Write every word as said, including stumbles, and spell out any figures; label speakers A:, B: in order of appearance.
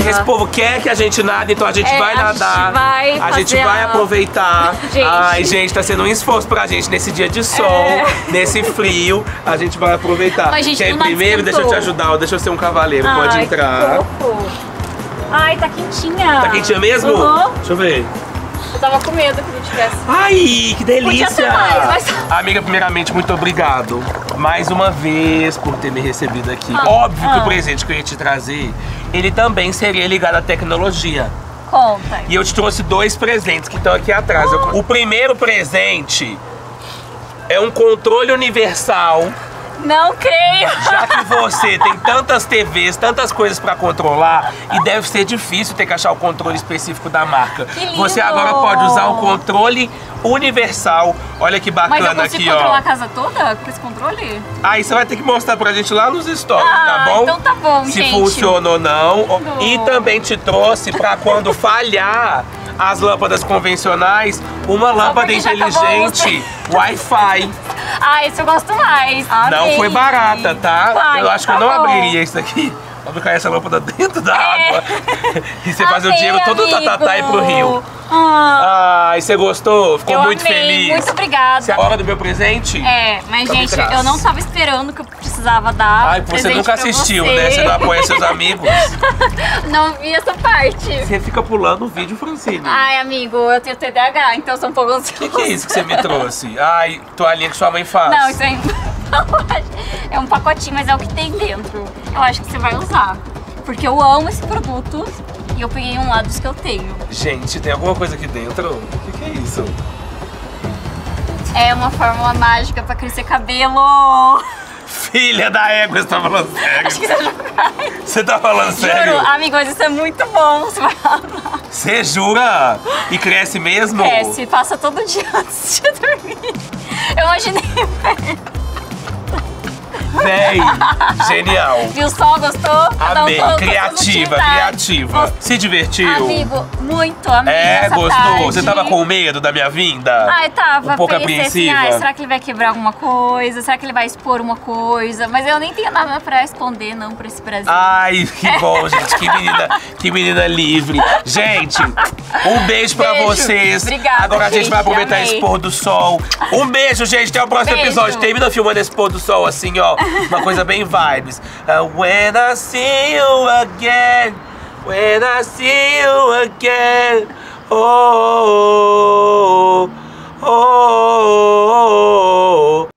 A: Porque esse povo quer que a gente nade, então a gente
B: É,
A: vai
B: a gente
A: nadar.
B: vai
A: a gente
B: fazer
A: vai
B: a-
A: aproveitar.
B: Gente.
A: Ai, gente, tá sendo um esforço pra gente nesse dia de sol,
B: É.
A: nesse frio. A gente vai aproveitar.
B: Mas, gente,
A: Quer ir
B: do nada
A: primeiro? Deixa eu te
B: esquentou.
A: ajudar, ó, deixa eu ser um cavaleiro. Pode
B: Ai,
A: entrar.
B: que fofo. Ai, tá quentinha.
A: Tá quentinha mesmo?
B: Uhum.
A: Deixa eu ver.
B: Eu tava com medo que não tivesse.
A: Ai, que delícia!
B: Podia ter mais, mas-
A: Amiga, primeiramente, muito obrigado mais uma vez por ter me recebido aqui.
B: Ah,
A: Óbvio que
B: ah.
A: o presente que eu ia te trazer, ele também seria ligado à tecnologia.
B: Conta.
A: E eu te trouxe dois presentes que estão aqui atrás. Eu- O primeiro presente é um controle universal.
B: Não creio.
A: Já que você tem tantas T Vs, tantas coisas pra controlar, e deve ser difícil ter que achar o controle específico da marca.
B: Que lindo!
A: Você agora pode usar o controle universal. Olha que
B: Mas eu
A: bacana
B: consigo
A: aqui,
B: controlar
A: ó.
B: a casa toda com esse controle?
A: Aí você vai ter que mostrar pra gente lá nos stories,
B: Ah,
A: tá bom?
B: então tá bom,
A: Se
B: gente.
A: funciona ou não.
B: Não.
A: E também te trouxe pra quando falhar as lâmpadas convencionais, uma lâmpada
B: porque já acabou
A: inteligente Wi-Fi.
B: Ah, esse eu gosto mais.
A: Não
B: Amei.
A: foi barata, tá?
B: Vai,
A: eu acho que
B: tá
A: eu não
B: bom.
A: abriria isso daqui. Vou colocar essa lâmpada dentro da
B: É.
A: água. E você fazer o
B: Amei,
A: dinheiro todo
B: amigo.
A: tatatá e pro rio.
B: Ah,
A: Ai, você gostou? Ficou
B: eu
A: muito
B: amei.
A: feliz.
B: Muito obrigada.
A: Você é a hora do meu presente?
B: É, mas
A: Então me
B: gente,
A: traz.
B: eu não tava esperando que eu precisava dar.
A: Ai, você
B: presente
A: nunca
B: pra
A: assistiu,
B: você.
A: né? Você não apoia seus amigos.
B: Não vi essa parte.
A: Você fica pulando o vídeo, Francine.
B: Ai, amigo, eu tenho T D A H, então eu sou um pouco ansiosa.
A: O que, que é isso que você me trouxe? Ai, toalhinha que sua mãe faz.
B: Não, isso aí é um pacotinho, mas é o que tem dentro. Eu acho que você vai usar. Porque eu amo esse produto e eu peguei um lado dos que eu tenho.
A: Gente, tem alguma coisa aqui dentro? O que, que é isso?
B: É uma fórmula mágica pra crescer cabelo.
A: Filha da égua, você tá falando sério?
B: Acho que você já faz.
A: Você tá falando sério?
B: Juro, amigo, mas isso é muito bom. Você vai amar.
A: Você jura? E cresce mesmo?
B: Cresce, passa todo dia antes de dormir. Eu imaginei.
A: Véi, genial.
B: Viu só? Gostou? Cada um
A: Amei,
B: com- com
A: criativa,
B: sua utilidade.
A: criativa.
B: Gost-
A: Se divertiu?
B: Amigo, muito, amei
A: É,
B: essa
A: gostou?
B: tarde.
A: Você tava com medo da minha vinda?
B: Ah, eu tava.
A: Um pouco
B: Pensei assim,
A: apreensiva?
B: ah, será que ele vai quebrar alguma coisa? Será que ele vai expor uma coisa? Mas eu nem tenho nada pra esconder, não, pra esse Brasil.
A: Ai, que bom, gente. Que menina, que menina livre. Gente, um beijo pra
B: Beijo.
A: vocês.
B: Obrigada,
A: Agora a gente vai
B: gente,
A: aproveitar
B: amei.
A: esse pôr do sol. Um beijo, gente. Até o próximo
B: Beijo.
A: episódio. Termina filmando esse pôr do sol assim, ó. Uma coisa bem vibes. Uh, when I see you again. When I see you again. Oh, oh, oh, oh,